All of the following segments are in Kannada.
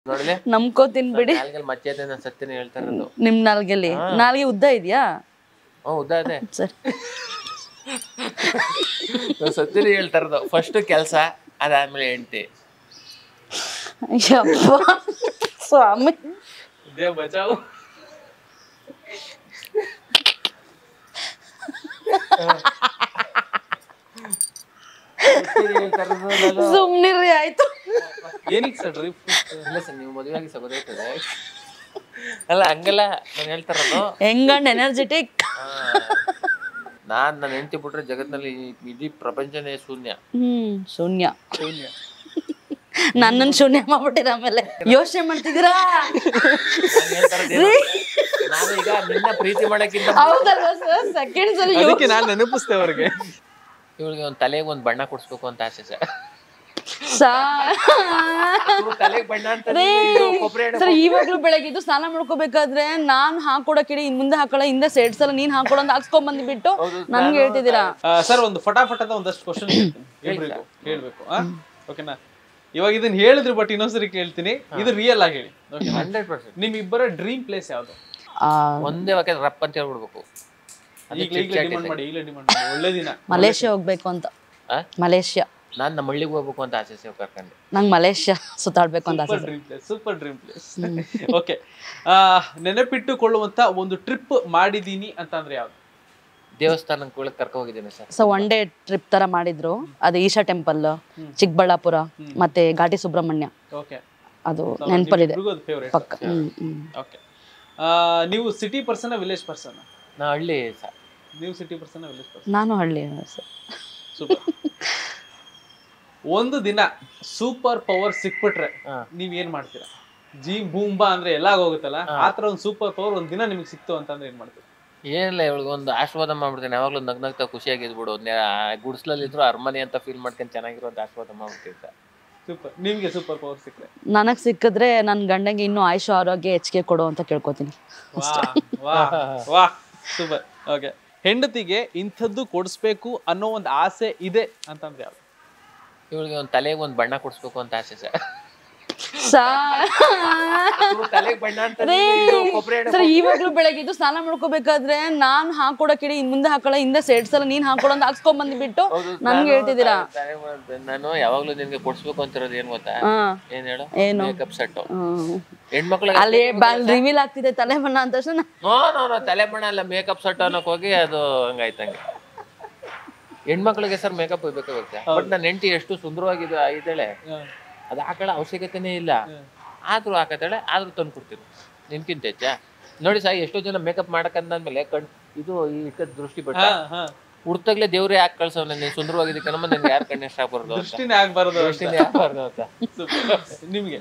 ನೋಡ್ಲಿ ನಂಬ್ಕೋತೀನಿ ಬಿಡಿ. ನಾಲ್ಗೆಲ್ ಮಚ್ಚೆ ಇದೆ ನಾನು ಸತ್ಯನೇ ಹೇಳ್ತಾ ಇರೋದು. ನಿಮ್ ನಾಲ್ಗೆಲಿ ನಾಲ್ಗೆ ಉದ್ದ ಇದೆಯಾ? ಉದ್ದ ಇದೆ ಸರಿ. ಸತ್ಯನೇ ಹೇಳ್ತಾ ಇರೋದು. ಫಸ್ಟ್ ಕೆಲಸ, ಅದಾದ್ಮೇಲೆ ಹೆಂಡತಿ. ಯಪ್ಪ ಸ್ವಾಮಿ. ಬಚಾವು. ಸುಮ್ನಿರ್ರಿ ಆಯ್ತು. ಏನಕ್ಕೆ ಸರ್ ಇಲ್ಲ ಸರ್, ನೀವು ಮದುವೆ ಆಗಿ ಗೊತ್ತಾಯ್ತದೆ. ಅಲ್ಲ ಹಂಗಲ್ಲ, ನಾನು ಹೇಳ್ತಾ ಇರೋದು ಹೆಂಗಂಡ್ ಎನರ್ಜೆಟಿಕ್. ನನ್ನ ಹೆಂಡತಿ ಬಿಟ್ರೆ ಜಗತ್ನಲ್ಲಿ ಇಡೀ ಪ್ರಪಂಚನೇ ಶೂನ್ಯ. ಶೂನ್ಯ. ನನ್ನನ್ನು ಶೂನ್ಯ ಮಾಡ್ಬಿಟ್ಟಿರ. ಆಮೇಲೆ ಯೋಚನೆ ಮಾಡ್ತಿದ್ದೀರಾ? ನಾನು ಈಗ ನಿನ್ನ ಪ್ರೀತಿ ಮಾಡಕ್ಕಿಂತ ಹೌದಲ್ವಾ ಸರ್? ಸೆಕೆಂಡ್ಸ್ ಅಲ್ಲಿ ಅದಕ್ಕೆ ನಾನು ನೆನಪಿಸ್ತೇ ಅವ್ರಿಗೆ. ಇವಳಿಗೆ ಒಂದು ತಲೆಗೆ ಒಂದು ಬಣ್ಣ ಕೊಡ್ಸ್ಬೇಕು ಅಂತ ಆಸೆ ಸರ್. ತಲೆಗೆ ಬಣ್ಣ ಅಂತ ಸರ್, ಇವಾಗ್ಲೂ ಬೆಳಗಿದ್ದು ಸ್ನಾನ ಮಾಡ್ಕೋಬೇಕಾದ್ರೆ ನಾನ್ ಹಾಕೊಡಕ್ಕೆ ಮುಂದೆ ಹಾಕೊಳ್ಳೋ, ಹಿಂದೆ ಸೈಡ್ ಸಲ ನೀನ್ ಹಾಕೊಡೋ ಅಂತ ಹಾಕ್ಸ್ಕೊಂಡ್ ಬಂದ್ಬಿಟ್ಟು ನನ್ಗೆ ಹೇಳ್ತಿದ್ದೀರಾ? ಸರ್ ಒಂದು ಫಟಾಫಟದ ಒಂದಷ್ಟು ಕ್ವಶನ್ ಹೇಳ್ಬೇಕು. ಓಕೆನಾ? ಇವಾಗ ಇದನ್ನ ಹೇಳಿದ್ರು, ಬಟ್ ಇನ್ನೊಂದ್ಸರಿ ಕೇಳ್ತೀನಿ. ಇದು ರಿಯಲ್ ಆಗಿ ಹೇಳಿ. 100%. ನಿಮ್ ಇಬ್ಬರ ಡ್ರೀಮ್ ಪ್ಲೇಸ್ ಯಾವ್ದು? ಒಂದೇ ವಾಕ್ಯ ರಪ್ ಅಂತ ಹೇಳ್ಬಿಡ್ಬೇಕು. ಡಿಮಾಂಡ್ ಮಾಡಿ, ಒಳ್ಳೆ ದಿನ. ಮಲೇಷ್ಯಾ ಹೋಗ್ಬೇಕು ಅಂತ. ಮಲೇಷ್ಯಾ. ನಾನ್ ನಮ್ಮ ಹಳ್ಳಿಗೆ ಹೋಗ್ಬೇಕು ಅಂತ ಆಸೆ ಸೇವ್ ಕರ್ಕೊಂಡು. ನಂಗೆ ಮಲೇಷ್ಯಾ ಸುತ್ತಾಡ್ಬೇಕು ಅಂತ ಆಸೆ. Super dream place. ಓಕೆ, ನೆನಪಿಟ್ಟುಕೊಳ್ಳುವಂತ ಒಂದು ಟ್ರಿಪ್ ಮಾಡಿದೀನಿ ಅಂತ ಅಂದ್ರೆ ಯಾವ್ದು? ದೇವಸ್ಥಾನಕ್ಕೆ ಕರ್ಕೊಂಡು ಹೋಗಿದ್ದೀನಿ sir. So one day trip ತರ ಮಾಡಿದ್ರು. ಅದು ಈಶಾ ಟೆಂಪಲ್, ಚಿಕ್ಕಬಳ್ಳಾಪುರ, ಮತ್ತೆ ಘಾಟಿ ಸುಬ್ರಹ್ಮಣ್ಯ. ಅದು ನೆನಪಲ್ಲಿದೆ ಪಕ್ಕ. ಓಕೆ, ನೀವು ಸಿಟಿ ಪರ್ಸನ್ ವಿಲೇಜ್ ಪರ್ಸನ್? ನಾ ಹಳ್ಳಿ ಸರ್. ನೀವು ಸಿಟಿ ಪರ್ಸನ್ ವಿಲೇಜ್ ಪರ್ಸನ್? ನಾನು ಹಳ್ಳಿ ಸರ್. ಸೂಪರ್. ಒಂದು ದಿನ ಸೂಪರ್ ಪವರ್ ಸಿಕ್ಬಿಟ್ರೆ ನೀವ್ ಏನ್ ಮಾಡ್ತೀರಾ? ಬೂಂಬಾ ಅಂದ್ರೆ ಎಲ್ಲ ಹೋಗುತ್ತಲ್ಲ, ಆತರ ಒಂದು ಸೂಪರ್ ಪವರ್ ಒಂದ್ ದಿನ ನಿಮ್ಗೆ ಸಿಕ್ತು ಅಂತಂದ್ರೆ ಏನ್ ಮಾಡ್ತೀರಾ? ಏನಿಲ್ಲ, ಇವಳಿಗೆ ಒಂದು ಆಶೀರ್ವಾದ ಮಾಡ್ಬಿಡ್ತೇನೆ. ಯಾವಾಗ್ಲೂ ನಗ್ನಗ್ತಾ ಖುಷಿಯಾಗಿದ್ಬಿಡು. ಗುಡ್ಸ್ಲಲ್ಲಿ ಇದ್ರು ಅರಮನೆ ಅಂತ ಫೀಲ್ ಮಾಡ್ಕೊಂಡು ಚೆನ್ನಾಗಿರುವಂತ ಆಶೀರ್ವಾದ ಮಾಡ್ಬಿಡ್ತೀವಿ ಸರ್. ಸೂಪರ್. ನಿಮ್ಗೆ ಸೂಪರ್ ಪವರ್ ಸಿಕ್ಕರೆ? ನನಗ್ ಸಿಕ್ಕಿದ್ರೆ ನನ್ ಗಂಡಂಗೆ ಇನ್ನೂ ಆಯುಷ ಆರೋಗ್ಯ ಹೆಚ್ಚಿಗೆ ಕೊಡು ಅಂತ ಕೇಳ್ಕೊತೀನಿ. ಸೂಪರ್. ಓಕೆ, ಹೆಂಡತಿಗೆ ಇಂಥದ್ದು ಕೊಡಿಸ್ಬೇಕು ಅನ್ನೋ ಒಂದು ಆಸೆ ಇದೆ ಅಂತಂದ್ರೆ ಯಾವ್ದು? ಇವಳಿಗೆ ಒಂದು ತಲೆಗೆ ಒಂದು ಬಣ್ಣ ಕೊಡ್ಸ್ಬೇಕು ಅಂತ ಆಸೆ ಸರ್. ಸರ್, ಇವಾಗ್ಲೂ ಬೆಳಗಿದ್ದು ಸ್ನಾನ ಮಾಡ್ಕೋಬೇಕಾದ್ರೆ ನಾನ್ ಹಾಕೊಡಕ್ಕೆ ಮುಂದೆ ಹಾಕೊಳ್ಳೋ, ಹಿಂದೆ ಸೈಡ್ ಸಲ ನೀನ್ ಹಾಕೊಡೋ ಅಂತ ಹಾಕ್ಸ್ಕೊಂಡ್ ಬಂದ್ಬಿಟ್ಟು ನನ್ಗೆ ಹೇಳ್ತಿದ್ದೀರಾ? ನಾನು ಯಾವಾಗ್ಲೂ ನಿನ್ಗೆ ಕೊಡ್ಸ್ಬೇಕು ಅಂತಿರೋದು ಏನ್ ಗೊತ್ತಾ? ಏನ್ ಹೇಳು? ಏನು? Makeup set. ಹೆಣ್ಮಕ್ಳಿಗೆ ಅಲ್ಲಿ ರಿವೀಲ್ ಆಗ್ತಿದೆ ತಲೆ ಬಣ್ಣ ಅಂತ ತಕ್ಷಣ ನೋ ತಲೆ ಬಣ್ಣ ಅಲ್ಲ, ಮೇಕಪ್ ಸೆಟ್ ಅನ್ನೋಕ್ ಹೋಗಿ ಅದು ಹಂಗಾಯ್ತಂಗೆ. ಹೆಣ್ಮಕ್ಳಿಗೆ ಸರ್ ಮೇಕಪ್ ಬೇಕಾಗುತ್ತೆ. ಬಟ್ ನನ್ನ ಹೆಂಡತಿ ಎಷ್ಟು ಸುಂದರವಾಗಿದೆ ಇದ್ದಾಳೆ, ಅದು ಹಾಕೊಳ್ಳೋ ಅವಶ್ಯಕತೆನೇ ಇಲ್ಲ. ಆದ್ರೂ ಹಾಕತ್ತಾಳೆ, ಆದ್ರೂ ತಂದು ಕೊಡ್ತೀನಿ. ನಿನ್ಕಿಂತ ಹೆಚ್ಚ ನೋಡಿ ಸಾಯಿ, ಎಷ್ಟೋ ಜನ ಮೇಕಪ್ ಮಾಡಕಂದ್ಮೇಲೆ ಇದು ಈ ದೃಷ್ಟಿ ಬಿಟ್ಟ ಹುಡ್ತಾಗ್ಲೇ ದೇವ್ರೆ ಯಾಕೆ ಕಳ್ಸವ್ನ, ನೀನ್ ಸುಂದರವಾಗಿದ್ದಕ್ಕೆ ನಮ್ಮ ನಿನ್ಗೆ ಯಾರು ಕಣ್ಣು ಇಷ್ಟ ಆಗ್ಬಾರ್ದು ಅಂತ. ನಿಮ್ಗೆ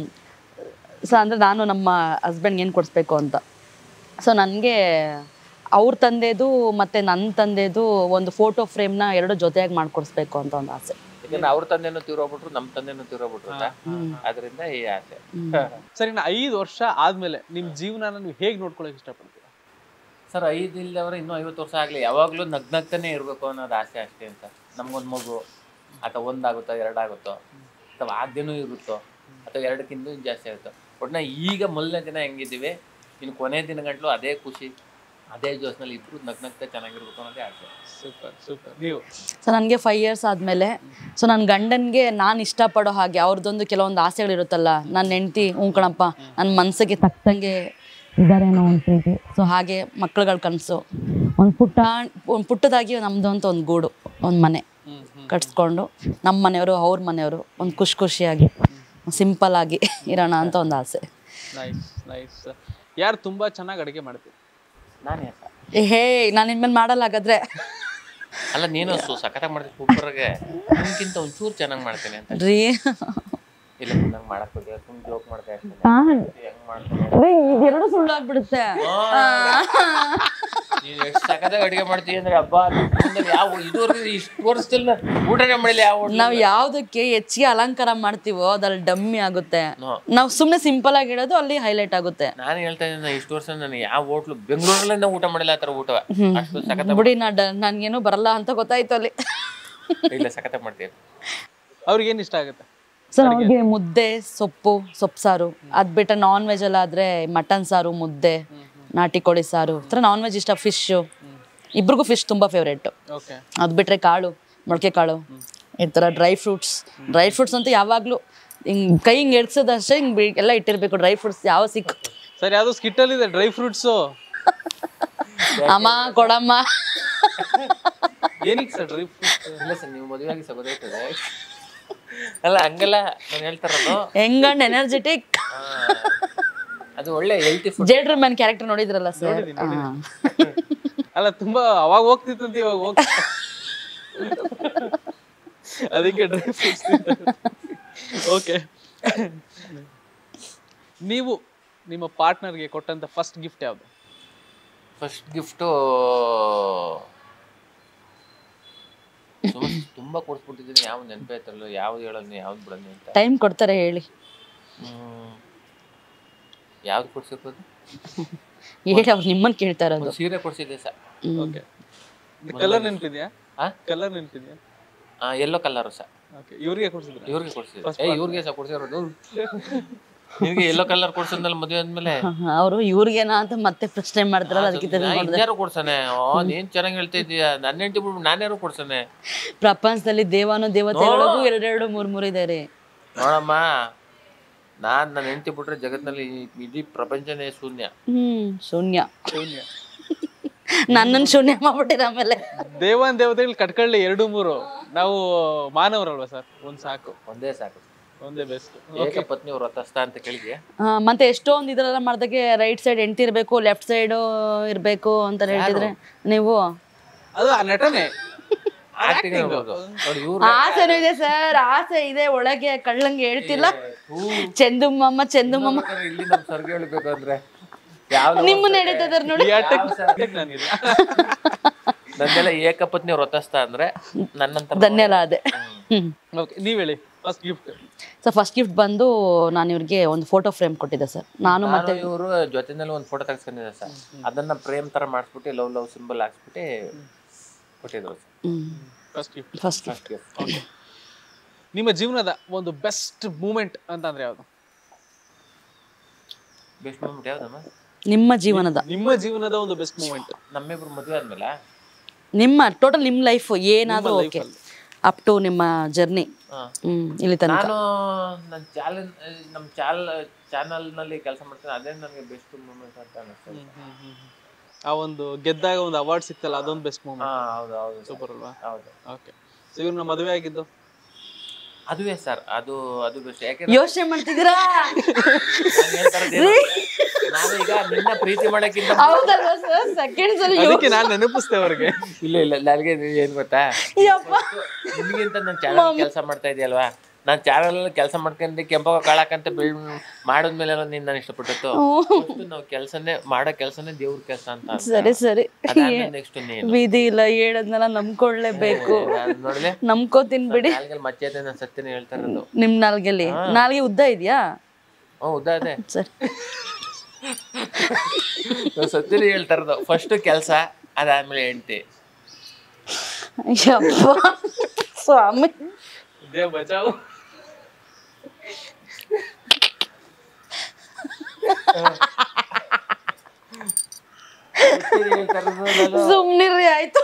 ಸೊ ಅಂದ್ರೆ ನಾನು ನಮ್ಮ ಹಸ್ಬೆಂಡ್ಗೆ ಏನು ಕೊಡಿಸ್ಬೇಕು ಅಂತ. ಸೊ ನನಗೆ ಅವ್ರ ತಂದೆದು ಮತ್ತೆ ನನ್ನ ತಂದೆದು ಒಂದು ಫೋಟೋ ಫ್ರೇಮ್ನ ಎರಡು ಜೊತೆಯಾಗಿ ಮಾಡ್ಕೊಡಿಸ್ಬೇಕು ಅಂತ ಒಂದು ಆಸೆ. ಯಾಕಂದ್ರೆ ಅವ್ರ ತಂದೆನೂ ತೀರೋಗ್ಬಿಟ್ರು, ನಮ್ಮ ತಂದೆನೂ ತೀರೋಗ್ಬಿಟ್ರು, ಅದರಿಂದ ಈ ಆಸೆ. ಸರಿ, 5 ವರ್ಷ ಆದ್ಮೇಲೆ ನಿಮ್ ಜೀವನ ನೀವು ಹೇಗ್ ನೋಡ್ಕೊಳಕ್ ಇಷ್ಟಪಡ್ತೀರಾ? ಸರ್, 5 ಇಲ್ದವ್ರೆ ಇನ್ನೂ 50 ವರ್ಷ ಆಗ್ಲಿ, ಯಾವಾಗ್ಲೂ ನಗ್ನಗ್ತಾನೆ ಇರ್ಬೇಕು ಅನ್ನೋದು ಆಸೆ ಅಷ್ಟೇ ಅಂತ. ನಮ್ಗೊಂದು ಮಗು ಅಥವಾ 1 ಆಗುತ್ತೋ 2 ಆಗುತ್ತೋ ಅಥವಾ ಆಗ್ದೇನೂ ಇರುತ್ತೋ ಅಥವಾ 2ಕ್ಕಿಂತ ಜಾಸ್ತಿ ಆಗುತ್ತೋ, ಒಟ್ನ ಈಗ ಮೊದಲನೇ ದಿನ ಹೆಂಗಿದ್ದೀವಿ, ಇನ್ನು ಕೊನೆ ದಿನ ಗಂಟ್ಲು ಅದೇ ಖುಷಿ, ಅದೇ ಜೋಸ್ನಲ್ಲಿ ಇಬ್ರು ನಗ್ನಗ್ತಾ ಚೆನ್ನಾಗಿರ್ಬೇಕು ಅನ್ನೋದೇ ಆಸೆ. Super super. ನೀವು? ಸೊ ನನಗೆ 5 ಇಯರ್ಸ್ ಆದಮೇಲೆ ಸೊ ನನ್ನ ಗಂಡನಿಗೆ ನಾನು ಇಷ್ಟಪಡೋ ಹಾಗೆ ಅವ್ರದ್ದೊಂದು ಕೆಲವೊಂದು ಆಸೆಗಳಿರುತ್ತಲ್ಲ, ನನ್ನ ಹೆಂಡ್ತಿ ಕಣಪ್ಪ ನನ್ನ ಮನಸ್ಸಿಗೆ ತಕ್ಕಂಗೆ ಇದ್ದಾರೇನೋ ಒಂದು ಪ್ರೀತಿ, ಸೊ ಹಾಗೆ ಮಕ್ಳುಗಳ ಕನಸು, ಒಂದು ಪುಟ್ಟದಾಗಿ ನಮ್ಮದು ಅಂತ ಒಂದು ಗೂಡು, ಒಂದು ಮನೆ ಕಟ್ಸ್ಕೊಂಡು ನಮ್ಮ ಮನೆಯವರು ಅವ್ರ ಮನೆಯವರು ಒಂದು ಖುಷಿಯಾಗಿ ಸಿಂಪಲ್ ಆಗಿ ಇರೋಣ ಅಂತ ಒಂದು ಆಸೆ. Nice nice. ಯಾರು ತುಂಬಾ ಚೆನ್ನಾಗಿ ಅಡುಗೆ ಮಾಡ್ತೀವಿ? ನಾನೇ. ಹೇ, ನಾನು ಇನ್ಮೇಲೆ ಮಾಡಲ್ಲ ಹಾಗಾದ್ರೆ. ಅಲ್ಲ, ನೀನು ಸಖತ್ತಾಗಿ ಮಾಡ್ತೀನಿ, ಸೂಪರ್ಗೆ. ನಿಮ್ಗಿಂತ ಒಂಚೂರು ಚೆನ್ನಾಗಿ ಮಾಡ್ತೇನೆ ಅಂತ ರೀ. ಇಲ್ಲ, ನಂಗೆ ಮಾಡಕ್ ಹೋಗಿ ಸುಮ್ಮನೆ ಜೋಕ್ ಮಾಡ್ತಾ ಇರ್ತೀನಿ. ಹೆಂಗ್ ಮಾಡ್ತೀನಿ ಇದೆರಡು ಸುಳ್ಳು ಆಗ್ಬಿಡುತ್ತೆ. ನೀನು ಎಷ್ಟು ಸಖತ್ತಾಗಿ ಅಡುಗೆ ಮಾಡ್ತೀವಿ ಅಂದ್ರೆ ಹಬ್ಬ ಯಾವ ಇದುವರೆಗೂ ಇಷ್ಟು ವರ್ಷದಲ್ಲಿ ಊಟನೇ ಮಾಡಿಲ್ಲ. ಯಾವ ನಾವು ಯಾವ್ದಕ್ಕೆ ಹೆಚ್ಚಿಗೆ ಅಲಂಕಾರ ಮಾಡ್ತೀವೋ ಅದ್ರಲ್ಲಿ ಡಮ್ಮಿ ಆಗುತ್ತೆ. ನಾವು ಸುಮ್ಮನೆ ಸಿಂಪಲ್ ಆಗಿ ಇಡೋದು ಅಲ್ಲಿ ಹೈಲೈಟ್ ಆಗುತ್ತೆ. ನಾನು ಹೇಳ್ತಾ ಇದ್ದೀನಿ, ಇಷ್ಟು ವರ್ಷ ನಾನು ಯಾವ ಹೋಟ್ಲು ಬೆಂಗಳೂರಲ್ಲೇ ನಾವು ಊಟ ಮಾಡಿಲ್ಲ ಆ ಥರ ಊಟ. ಅಷ್ಟು ಸಖತ್ ಬಿಡಿ, ನನ್ಗೇನು ಬರಲ್ಲ ಅಂತ ಗೊತ್ತಾಯ್ತು ಅಲ್ಲಿ. ಇಲ್ಲ, ಸಖತ್ತಾಗಿ ಮಾಡ್ತೀವಿ. ಅವ್ರಿಗೇನು ಇಷ್ಟ ಆಗುತ್ತೆ? ಸರ್ ಅವ್ರಿಗೆ ಮುದ್ದೆ ಸೊಪ್ಪು ಸಾರು ಅದು ಬಿಟ್ಟರೆ ನಾನ್ ವೆಜ್ ಎಲ್ಲ ಆದರೆ ಮಟನ್ ಸಾರು ಮುದ್ದೆ ನಾಟಿ ಕೋಳಿ ಸಾರು ಈ ಥರ ನಾನ್ ವೆಜ್ ಇಷ್ಟ ಫಿಶ್ಶು ಇಬ್ರಿಗೂ ಫಿಶ್ ತುಂಬ ಫೇವ್ರೇಟು ಓಕೆ ಅದು ಬಿಟ್ಟರೆ ಕಾಳು ಮೊಳಕೆ ಕಾಳು ಈ ಥರ ಡ್ರೈ ಫ್ರೂಟ್ಸ್ ಅಂತ ಯಾವಾಗಲೂ ಹಿಂಗೆ ಕೈ ಹಿಂಗೆ ಎಡ್ಸೋದಷ್ಟೇ ಹಿಂಗೆ ಎಲ್ಲ ಇಟ್ಟಿರಬೇಕು ಡ್ರೈ ಫ್ರೂಟ್ಸ್ ಯಾವ ಸಿಕ್ಕು ಸರ್ ಯಾವ್ದೋ ಸ್ಕಿಟ್ಟಲ್ಲಿ ಇದೆ ಡ್ರೈ ಫ್ರೂಟ್ಸು ಅಮ್ಮ ಕೊಡಮ್ಮ ಏನಕ್ಕೆ ಸರ್ ಡ್ರೈ ಫ್ರೂಟ್ಸ್ ಇಲ್ಲ ಸರ್ ನೀವು ಮದುವೆ ಆಗಿ ಸರ್ ಗೊತ್ತಾಯ್ತದೆ ಅಲ್ಲ ಹಂಗಲ್ಲ ನಾನು ಹೇಳ್ತಾರದು ಹೆಂಗಂಡ್ ಎನರ್ಜೆಟಿಕ್ ಅದು ಒಳ್ಳೆ ಹೆಲ್ತಿ ಫುಡ್ ಜೇಡ್ರ ಮ್ಯಾನ್ ಕ್ಯಾರೆಕ್ಟರ್ ನೋಡಿದ್ರಲ್ಲ ಸರ್ ಅಲ್ಲ ತುಂಬಾ ಅವಾಗ ಹೋಗ್ತಿತ್ತಂತ ಇವಾಗ ಹೋಗ್ ಅದಕ್ಕೆ ಡ್ರೈ ಫ್ರೂಟ್ಸ್ ಓಕೆ ನೀವು ನಿಮ್ಮ ಪಾರ್ಟ್ನರ್ಗೆ ಕೊಟ್ಟಂತ ಫಸ್ಟ್ ಗಿಫ್ಟ್ ಯಾವುದು ಫಸ್ಟ್ ಗಿಫ್ಟು ತುಂಬಾ ಕೊಡ್ಸ್ಬಿಟ್ಟಿದ್ದೀನಿ ಯಾವ ನೆನಪೇ ಆಯ್ತಲ್ಲ ಯಾವ್ದು ಹೇಳೋದು ಯಾವ್ದು ಬಿಡೋದು ಅಂತ ಟೈಮ್ ಕೊಡ್ತಾರೆ ಹೇಳಿ ಯಾವ್ದು ಕೊಡ್ಸೋದು ಹೇಳಿ ಅವ್ರು ನಿಮ್ಮನ್ನ ಕೇಳ್ತಾ ಇರೋದು ಸೀರೆ ಕೊಡ್ಸಿದ್ದೆ ಸರ್ ಓಕೆ ಕಲರ್ ನೆನಪಿದ್ಯಾ ಕಲರ್ ನೆನಪಿದ್ಯಾ ಯೆಲ್ಲೋ ಕಲರ್ ಸರ್ ಓಕೆ ಇವ್ರಿಗೆ ಕೊಡ್ಸಿದ್ರೆ ಇವ್ರಿಗೆ ಕೊಡ್ಸಿದ್ದೆ ಇವ್ರಿಗೆ ಸಹ ಕೊಡ್ಸಿರೋದು ನಿಮಗೆ ಯೆಲ್ಲೋ ಕಲರ್ ಕೊಡ್ಸದ್ಮೇಲೆ ಮದುವೆ ಆದ್ಮೇಲೆ ಅವರು ಇವ್ರಿಗೇನಾ ಅಂತ ಮತ್ತೆ ಪ್ರಶ್ನೆ ಮಾಡ್ತಾರಲ್ಲ ಅದಕ್ಕೆ ಇನ್ಯಾರು ಕೊಡ್ಸಾನೆ ನೀನ್ ಚೆನ್ನಾಗಿ ಹೇಳ್ತಾ ಇದೀಯ ನನ್ನ ಹೆಂಡತಿ ಬಿಟ್ಟು ನಾನ್ಯಾರು ಕೊಡ್ಸಾನೆ ಪ್ರಪಂಚದಲ್ಲಿ ದೇವಾನು ದೇವತೆಗಳಿಗೂ ಎರಡೆರಡು ಮೂರು ಇದೆ ರೀ ನೋಡಮ್ಮ ನನ್ನ ಹೆಂಡತಿ ಬಿಟ್ರೆ ಜಗತ್ನಲ್ಲಿ ಇಡೀ ಪ್ರಪಂಚನೇ ಶೂನ್ಯ ಶೂನ್ಯ ನನ್ನನ್ನು ಶೂನ್ಯ ಮಾಡ್ಬಿಟ್ಟಿರ ಆಮೇಲೆ ದೇವತೆಗಳು ಕಟ್ಕೊಳ್ಳಿ 2-3 ನಾವು ಮಾನವರಲ್ವಾ ಸರ್ ಒಂದ್ ಸಾಕು ಒಂದೇ ಸಾಕು ಒಂದೇ ಬೆಸ್ಟ್ ಏಕಪತ್ನಿ ವ್ರತಸ್ಥ ಅಂತ ಕೇಳಿದ್ಯಾ ಮತ್ತೆ ಎಷ್ಟೊಂದು ಇದ್ರೆಲ್ಲ ಮಾಡ್ದಾಗೆ ರೈಟ್ ಸೈಡ್ ಹೆಂಡತಿ ಇರ್ಬೇಕು ಲೆಫ್ಟ್ ಸೈಡ್ ಇರ್ಬೇಕು ಅಂತ ಹೇಳ್ತಿದ್ರೆ ನೀವು ಅದು ಆ ನಟನೆ ಆಸೆನೂ ಇದೆ ಸರ್ ಆಸೆ ಇದೆ ಒಳಗೆ ಕಳ್ಳಂಗೆ ಹೇಳ್ತಿಲ್ಲ ಚಂದುಮಮ್ಮ ಇಲ್ಲಿ ನಮ್ ಸರ್ಗೆ ಹೇಳ್ಬೇಕು ಅಂದ್ರೆ ನಿಮ್ಮನ್ನ ನಡೀತದಾರ ನೋಡಿ ನಂದೆಲ್ಲ ಏಕಪತ್ನಿ ವ್ರತಸ್ಥ ಅಂದ್ರೆ ನನ್ನಂತ ಧನ್ಯವಾದ ನೀವ್ ಹೇಳಿ first gift sir first gift ಬಂದು ನಾನು ಇವ್ರಿಗೆ ಒಂದು ಫೋಟೋ ಫ್ರೇಮ್ ಕೊಟ್ಟಿದ್ದೆ ಸರ್ ನಾನು ಮತ್ತೆ ಇವರು ಜೊತೆನಲ್ಲಿ ಒಂದು ಫೋಟೋ ತೆಗೆಸ್ಕೊಂಡಿದ್ದೆ ಸರ್ ಅದನ್ನ ಫ್ರೇಮ್ ತರ ಮಾಡಿಸ್ಬಿಟ್ಟು ಲವ್ ಸಿಂಬಲ್ ಹಾಕ್ಸ್ಬಿಟ್ಟು ಕೊಟ್ಟಿದ್ರು ಫಸ್ಟ್ ಗಿಫ್ಟ್ ನಿಮ್ಮ ಜೀವನದ ಒಂದು ಬೆಸ್ಟ್ ಮೂಮೆಂಟ್ ಅಂತಂದ್ರೆ ಯಾವುದು ಬೆಸ್ಟ್ ಮೂಮೆಂಟ್ ಯಾವ್ದಮ್ಮ ನಿಮ್ಮ ಜೀವನದ ಒಂದು ಬೆಸ್ಟ್ ಮೂಮೆಂಟ್ ನಮ್ಮಿಬ್ರು ಮದುವೆ ಆದ್ಮೇಲೆ ನಿಮ್ಮ ಟೋಟಲ್ ನಿಮ್ಮ ಲೈಫ್ ಏನಾದರೂ ಓಕೆ ಅಪ್ ಟು ನಿಮ್ಮ ಜರ್ನಿ ಇಲ್ಲಿ ತನಕ ನಾನು ನಮ್ಮ ಚಾನಲ್ ನಲ್ಲಿ ಕೆಲಸ ಮಾಡ್ತೀನಿ ಅದೇ ನನಗೆ ಬೆಸ್ಟ್ ಮೂಮೆಂಟ್ ಅಂತ ಅನಿಸ್ತದೆ ಆ ಒಂದು ಗೆದ್ದಾಗ ಒಂದು ಅವಾರ್ಡ್ ಸಿಕ್ತಲ್ಲ ಅದೊಂದು ಬೆಸ್ಟ್ ಮೂಮೆಂಟ್ ಹೌದು ಸೂಪರ್ ಅಲ್ವಾ ಹೌದು ಓಕೆ ಸೊ ಇವ್ರನ್ನ ಮದುವೆ ಆಗಿದ್ದು ಅದುವೇ ಸರ್ ಅದು ಬೆಸ್ಟ್ ಯಾಕೆ ಯೋಚನೆ ಮಾಡ್ತಿದ್ದೀರಾ ನಾನು ಈಗ ನಿನ್ನ ಪ್ರೀತಿ ಮಾಡಕ್ಕಿಂತ ಹೌದಲ್ವಾ ಸರ್ ಸೆಕೆಂಡ್ಸ್ ಅಲ್ಲಿ ಅದಕ್ಕೆ ನಾನು ನೆನಪಿಸ್ತೆ ಅವ್ರಿಗೆ ಇಲ್ಲ ನನಗೆ ಏನ್ ಗೊತ್ತಾ ನಿಮಗಿಂತ ನಾನು ಚಾನಲ್ ಕೆಲಸ ಮಾಡ್ತಾ ಇದೆಯಲ್ವಾ ನಾನು ಚಾನಲ್ ಕೆಲಸ ಮಾಡ್ಕೊಂಡು ಕೆಂಪಗ ಕಾಳಕಂತ ಮಾಡಿದ್ಮೇಲೆ ನೀನ್ ನಾನು ಇಷ್ಟಪಟ್ಟಿತ್ತು ನಾವು ಮಾಡೋ ಕೆಲಸನೇ ದೇವ್ರ ಕೆಲಸ ಅಂತ ಸರಿ ನೆಕ್ಸ್ಟ್ ವಿಧಿ ಇಲ್ಲ ಹೇಳದ್ನೆಲ್ಲ ನಂಬ್ಕೊಳ್ಳೇಬೇಕು ನಂಬ್ಕೋತೀನಿ ಬಿಡಿ ಮಚ್ಚೆ ನಾನು ಸತ್ಯನೇ ಹೇಳ್ತಾ ಇರೋದು ನಿಮ್ ನಾಲ್ಗೆಲಿ ನಾಲ್ಗೆ ಉದ್ದ ಇದೆಯಾ ಉದ್ದ ಇದೆ ಸರಿ ಸತ್ಯನೇ ಹೇಳ್ತಾ ಇರೋದು ಫಸ್ಟ್ ಕೆಲಸ ಅದಾದ್ಮೇಲೆ ಹೆಂಡತಿ ಸ್ವಾಮಿ ದೇವ್ ಬಚಾವ್ ಸುಮ್ನಿರ್ರಿ ಆಯ್ತು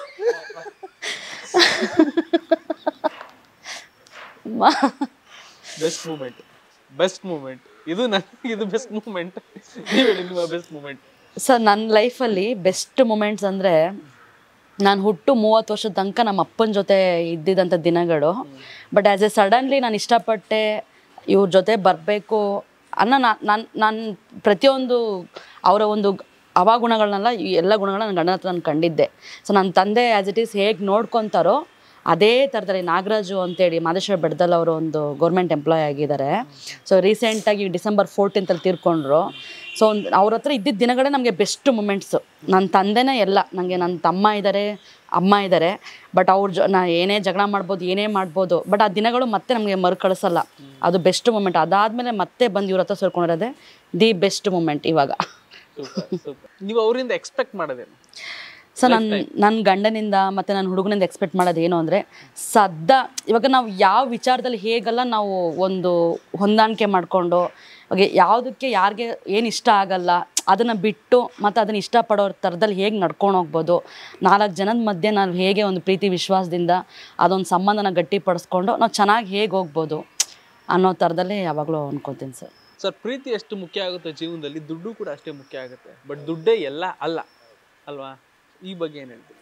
ಬೆಸ್ಟ್ ಮೂಮೆಂಟ್ ಇದು ನನಗೆ ಇದು ಬೆಸ್ಟ್ ಮೂಮೆಂಟ್ ನೀವು ಹೇಳಿ ನಿಮ್ಮ ಬೆಸ್ಟ್ ಮೂಮೆಂಟ್ ಸರ್ ನನ್ನ ಲೈಫಲ್ಲಿ ಬೆಸ್ಟ್ ಮೂಮೆಂಟ್ಸ್ ಅಂದರೆ ನಾನು ಹುಟ್ಟು 30 ವರ್ಷದ ತನಕ ನಮ್ಮ ಅಪ್ಪನ ಜೊತೆ ಇದ್ದಿದ್ದಂಥ ದಿನಗಳು ಬಟ್ ಆ್ಯಸ್ ಎ ಸಡನ್ಲಿ ನಾನು ಇಷ್ಟಪಟ್ಟೆ ಇವ್ರ ಜೊತೆ ಬರಬೇಕು ಅನ್ನೋ ನಾನು ಪ್ರತಿಯೊಂದು ಅವರ ಒಂದು ಗುಣಗಳನ್ನೆಲ್ಲ ಎಲ್ಲ ಗುಣಗಳನ್ನ ನನ್ನ ಗಂಡನ ಹತ್ರ ನಾನು ಕಂಡಿದ್ದೆ ಸೊ ನನ್ನ ತಂದೆ ಆ್ಯಸ್ ಇಟ್ ಈಸ್ ಹೇಗೆ ನೋಡ್ಕೊತಾರೋ ಅದೇ ಥರದಲ್ಲಿ ನಾಗರಾಜು ಅಂತೇಳಿ ಮಾದೇಶ್ವರ ಬೆಡ್ದಲ್ಲಿ ಅವರು ಒಂದು ಗೌರ್ಮೆಂಟ್ ಎಂಪ್ಲಾಯ್ ಆಗಿದ್ದಾರೆ ಸೊ ರೀಸೆಂಟಾಗಿ December 14th ತೀರ್ಕೊಂಡ್ರು ಸೊ ಅವ್ರ ಹತ್ರ ಇದ್ದಿದ್ದ ದಿನಗಳೇ ನಮಗೆ ಬೆಸ್ಟ್ ಮೂಮೆಂಟ್ಸು ನನ್ನ ತಂದೆನೇ ಎಲ್ಲ ನನಗೆ ನನ್ನ ತಮ್ಮ ಇದ್ದಾರೆ ಅಮ್ಮ ಇದ್ದಾರೆ ಬಟ್ ನಾ ಏನೇ ಜಗಳ ಮಾಡ್ಬೋದು ಏನೇ ಮಾಡ್ಬೋದು ಬಟ್ ಆ ದಿನಗಳು ಮತ್ತೆ ನಮಗೆ ಮರುಕಳಿಸಲ್ಲ ಅದು ಬೆಸ್ಟ್ ಮೂಮೆಂಟ್ ಅದಾದಮೇಲೆ ಮತ್ತೆ ಬಂದು ಇವ್ರ ಹತ್ರ ಸೇರ್ಕೊಂಡಿರೋದೇ ದಿ ಬೆಸ್ಟ್ ಮೂಮೆಂಟ್ ಇವಾಗ ನೀವು ಅವರಿಂದ ಎಕ್ಸ್ಪೆಕ್ಟ್ ಮಾಡೋದೇನು ಸೊ ನನ್ನ ಗಂಡನಿಂದ ಮತ್ತು ನನ್ನ ಹುಡುಗನಿಂದ ಎಕ್ಸ್ಪೆಕ್ಟ್ ಮಾಡೋದು ಏನು ಅಂದರೆ ಇವಾಗ ನಾವು ಯಾವ ವಿಚಾರದಲ್ಲಿ ಹೇಗೆಲ್ಲ ನಾವು ಒಂದು ಹೊಂದಾಣಿಕೆ ಮಾಡಿಕೊಂಡು ಇವಾಗ ಯಾವುದಕ್ಕೆ ಯಾರಿಗೆ ಏನು ಇಷ್ಟ ಆಗಲ್ಲ ಅದನ್ನು ಬಿಟ್ಟು ಮತ್ತು ಅದನ್ನು ಇಷ್ಟಪಡೋ ಥರದಲ್ಲಿ ಹೇಗೆ ನಡ್ಕೊಂಡು ಹೋಗ್ಬೋದು, 4 ಜನದ ಮಧ್ಯೆ ನಾವು ಹೇಗೆ ಒಂದು ಪ್ರೀತಿ ವಿಶ್ವಾಸದಿಂದ ಅದೊಂದು ಸಂಬಂಧನ ಗಟ್ಟಿಪಡಿಸ್ಕೊಂಡು ನಾವು ಚೆನ್ನಾಗಿ ಹೇಗೆ ಹೋಗ್ಬೋದು ಅನ್ನೋ ಥರದಲ್ಲೇ ಯಾವಾಗಲೂ ಅನ್ಕೊತೀನಿ ಸರ್. ಸರ್, ಪ್ರೀತಿ ಎಷ್ಟು ಮುಖ್ಯ ಆಗುತ್ತೆ ಜೀವನದಲ್ಲಿ, ದುಡ್ಡು ಕೂಡ ಅಷ್ಟೇ ಮುಖ್ಯ ಆಗುತ್ತೆ. ಬಟ್ ದುಡ್ಡೇ ಎಲ್ಲ ಅಲ್ಲ ಅಲ್ವಾ? ಈ ಬಗ್ಗೆ ಏನು ಹೇಳ್ತೀವಿ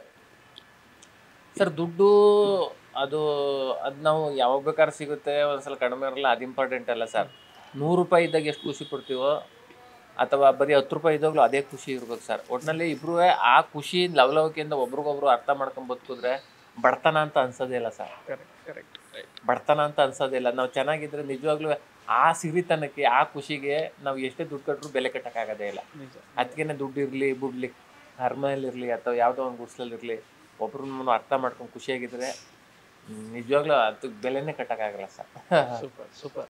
ಸರ್? ದುಡ್ಡು ಅದು ನಾವು ಯಾವಾಗ ಬೇಕಾದ್ರೆ ಸಿಗುತ್ತೆ, ಒಂದ್ಸಲ ಕಡಿಮೆ ಇರಲ್ಲ, ಅದು ಇಂಪಾರ್ಟೆಂಟ್ ಅಲ್ಲ ಸರ್. 100 ರೂಪಾಯಿ ಇದ್ದಾಗ ಎಷ್ಟು ಖುಷಿ ಪಡ್ತೀವೋ ಅಥವಾ ಬರೀ 10 ರೂಪಾಯಿ ಇದ್ದಾಗಲೂ ಅದೇ ಖುಷಿ ಇರ್ಬೇಕು ಸರ್. ಒಟ್ಟಿನಲ್ಲಿ ಇಬ್ಬರೂ ಆ ಖುಷಿ ಲವಲವಿಕೆಯಿಂದ ಒಬ್ರಿಗೊಬ್ರು ಅರ್ಥ ಮಾಡ್ಕೊಂಡು ಬದುಕಿದ್ರೆ ಬಡತನ ಅಂತ ಅನ್ಸೋದೇ ಇಲ್ಲ ಸರ್. ಕರೆಕ್ಟ್. ಬಡತನ ಅಂತ ಅನ್ಸೋದಿಲ್ಲ. ನಾವು ಚೆನ್ನಾಗಿದ್ರೆ ನಿಜವಾಗ್ಲೂ ಆ ಸಿರಿತನಕ್ಕೆ, ಆ ಖುಷಿಗೆ ನಾವು ಎಷ್ಟೇ ದುಡ್ಡು ಕಟ್ಟರು ಬೆಲೆ ಕಟ್ಟಕ್ಕಾಗೋದೇ ಇಲ್ಲ. ಅದಕ್ಕೇನೆ ದುಡ್ಡು ಇರಲಿ, ಬುಡ್ಲಿ, ಹರ್ಮಲ್ಲಿರಲಿ ಅಥವಾ ಯಾವುದೋ ಒಂದು ಗುಡ್ಸ್ಲಲ್ಲಿರಲಿ, ಒಬ್ರನ್ನ ಅರ್ಥ ಮಾಡ್ಕೊಂಡು ಖುಷಿಯಾಗಿದ್ರೆ ನಿಜವಾಗ್ಲೂ ಅದಕ್ಕೆ ಬೆಲೆನೇ ಕಟ್ಟಕ್ಕಾಗಲ್ಲ ಸರ್. ಸೂಪರ್.